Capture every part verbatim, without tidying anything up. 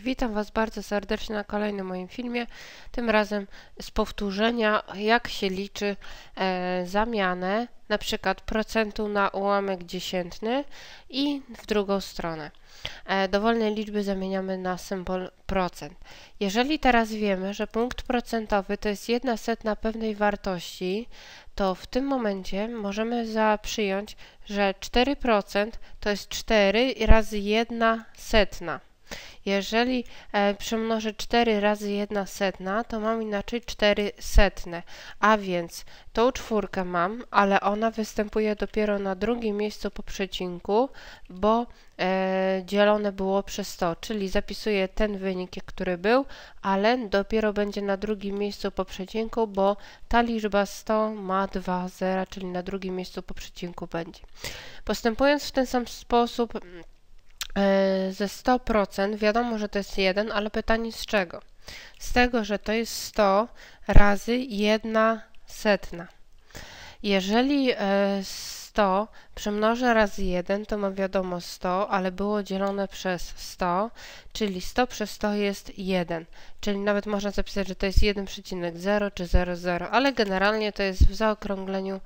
Witam Was bardzo serdecznie na kolejnym moim filmie, tym razem z powtórzenia, jak się liczy e, zamianę na przykład procentu na ułamek dziesiętny i w drugą stronę. E, dowolne liczby zamieniamy na symbol procent. Jeżeli teraz wiemy, że punkt procentowy to jest jedna setna pewnej wartości, to w tym momencie możemy za przyjąć, że cztery procent to jest cztery razy jedna setna. Jeżeli e, przemnożę cztery razy jedna setna, to mam inaczej cztery setne, a więc tą czwórkę mam, ale ona występuje dopiero na drugim miejscu po przecinku, bo e, dzielone było przez sto, czyli zapisuję ten wynik, który był, ale dopiero będzie na drugim miejscu po przecinku, bo ta liczba sto ma dwa zera, czyli na drugim miejscu po przecinku będzie. Postępując w ten sam sposób ze sto procent wiadomo, że to jest jeden, ale pytanie z czego? Z tego, że to jest sto razy jedna setna. Jeżeli sto przemnożę razy jeden, to mam wiadomo sto, ale było dzielone przez sto, czyli sto przez sto jest jeden. Czyli nawet można zapisać, że to jest jeden przecinek zero czy zero przecinek zero, ale generalnie to jest w zaokrągleniu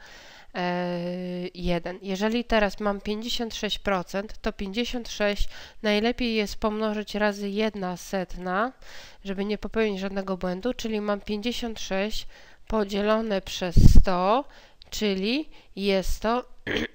jeden. Jeżeli teraz mam pięćdziesiąt sześć procent, to pięćdziesiąt sześć najlepiej jest pomnożyć razy jedna setna, żeby nie popełnić żadnego błędu, czyli mam pięćdziesiąt sześć podzielone przez sto, czyli jest to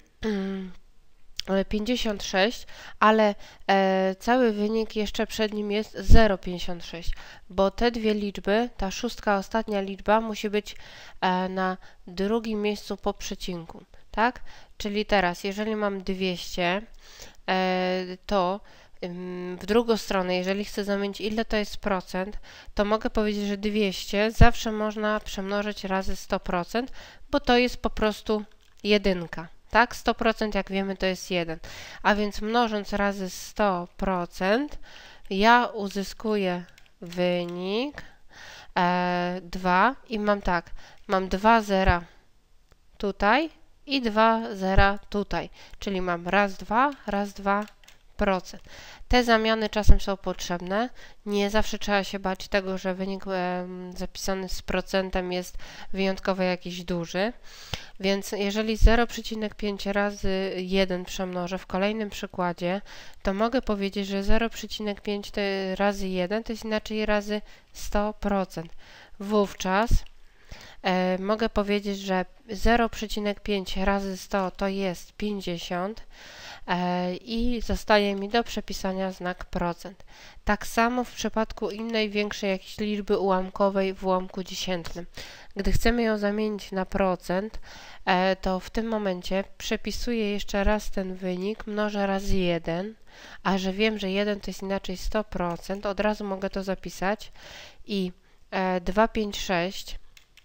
pięćdziesiąt sześć, ale e, cały wynik jeszcze przed nim jest zero przecinek pięćdziesiąt sześć, bo te dwie liczby, ta szóstka, ostatnia liczba musi być e, na drugim miejscu po przecinku, tak? Czyli teraz, jeżeli mam dwieście, e, to w drugą stronę, jeżeli chcę zamienić ile to jest procent, to mogę powiedzieć, że dwieście zawsze można przemnożyć razy sto procent, bo to jest po prostu jedynka. Tak, sto procent jak wiemy to jest jeden, a więc mnożąc razy sto procent ja uzyskuję wynik e, dwa i mam tak, mam dwa zera tutaj i dwa zera tutaj, czyli mam raz, dwa, raz, dwa procent. Te zamiany czasem są potrzebne, nie zawsze trzeba się bać tego, że wynik e, zapisany z procentem jest wyjątkowo jakiś duży, więc jeżeli zero przecinek pięć razy jeden przemnożę w kolejnym przykładzie, to mogę powiedzieć, że zero przecinek pięć razy jeden to jest inaczej razy sto procent. Wówczas e, mogę powiedzieć, że zero przecinek pięć razy sto to jest pięćdziesiąt e, i zostaje mi do przepisania znak procent. Tak samo w przypadku innej większej jakiejś liczby ułamkowej w ułamku dziesiętnym. Gdy chcemy ją zamienić na procent, e, to w tym momencie przepisuję jeszcze raz ten wynik, mnożę razy jeden, a że wiem, że jeden to jest inaczej sto procent, od razu mogę to zapisać i e, dwieście pięćdziesiąt sześć,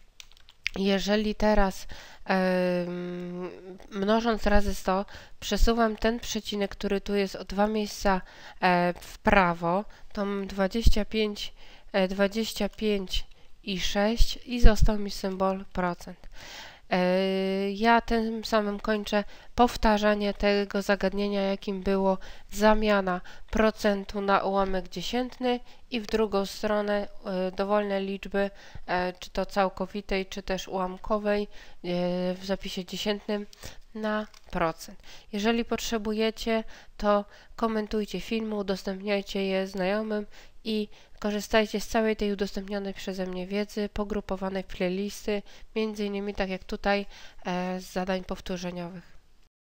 jeżeli teraz e, mnożąc razy sto przesuwam ten przecinek, który tu jest o dwa miejsca e, w prawo, to mam dwadzieścia pięć, e, dwadzieścia pięć i sześć i został mi symbol procent. Ja tym samym kończę powtarzanie tego zagadnienia, jakim było zamiana procentu na ułamek dziesiętny i w drugą stronę dowolne liczby, czy to całkowitej, czy też ułamkowej w zapisie dziesiętnym na procent. Jeżeli potrzebujecie, to komentujcie filmy, udostępniajcie je znajomym i korzystajcie z całej tej udostępnionej przeze mnie wiedzy, pogrupowanej w playlisty, między innymi tak jak tutaj, z zadań powtórzeniowych.